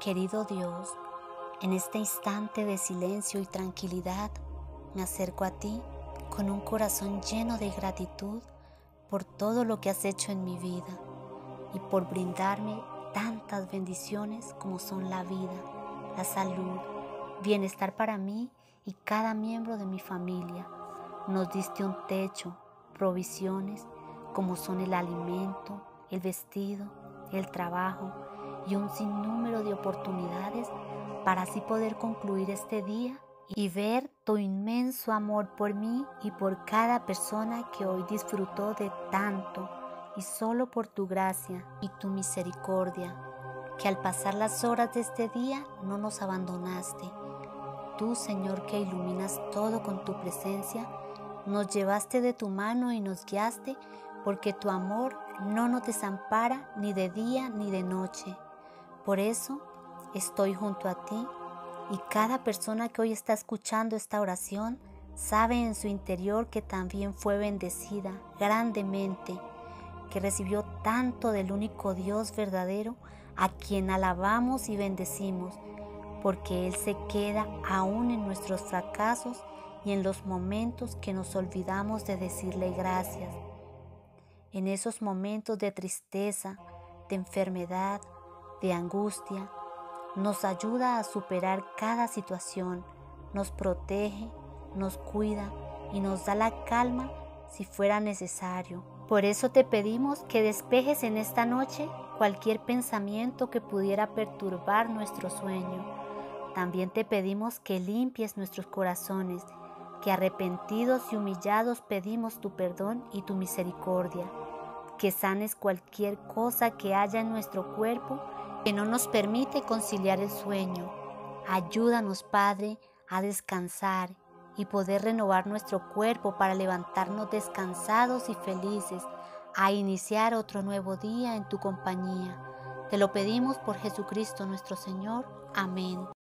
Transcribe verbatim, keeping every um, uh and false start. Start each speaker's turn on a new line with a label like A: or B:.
A: Querido Dios, en este instante de silencio y tranquilidad, me acerco a ti con un corazón lleno de gratitud por todo lo que has hecho en mi vida y por brindarme tantas bendiciones como son la vida, la salud, bienestar para mí y cada miembro de mi familia. Nos diste un techo, provisiones como son el alimento, el vestido, el trabajo y un sinnúmero de oportunidades para así poder concluir este día y ver tu inmenso amor por mí y por cada persona que hoy disfrutó de tanto, y solo por tu gracia y tu misericordia, que al pasar las horas de este día no nos abandonaste. Tú, Señor, que iluminas todo con tu presencia, nos llevaste de tu mano y nos guiaste, porque tu amor no nos desampara ni de día ni de noche. Por eso estoy junto a ti, y cada persona que hoy está escuchando esta oración sabe en su interior que también fue bendecida grandemente, que recibió tanto del único Dios verdadero, a quien alabamos y bendecimos, porque Él se queda aún en nuestros fracasos y en los momentos que nos olvidamos de decirle gracias. En esos momentos de tristeza, de enfermedad, de angustia, nos ayuda a superar cada situación, nos protege, nos cuida y nos da la calma si fuera necesario. Por eso te pedimos que despejes en esta noche cualquier pensamiento que pudiera perturbar nuestro sueño. También te pedimos que limpies nuestros corazones, que arrepentidos y humillados pedimos tu perdón y tu misericordia, que sanes cualquier cosa que haya en nuestro cuerpo que no nos permite conciliar el sueño. Ayúdanos, Padre, a descansar y poder renovar nuestro cuerpo para levantarnos descansados y felices, a iniciar otro nuevo día en tu compañía. Te lo pedimos por Jesucristo nuestro Señor. Amén.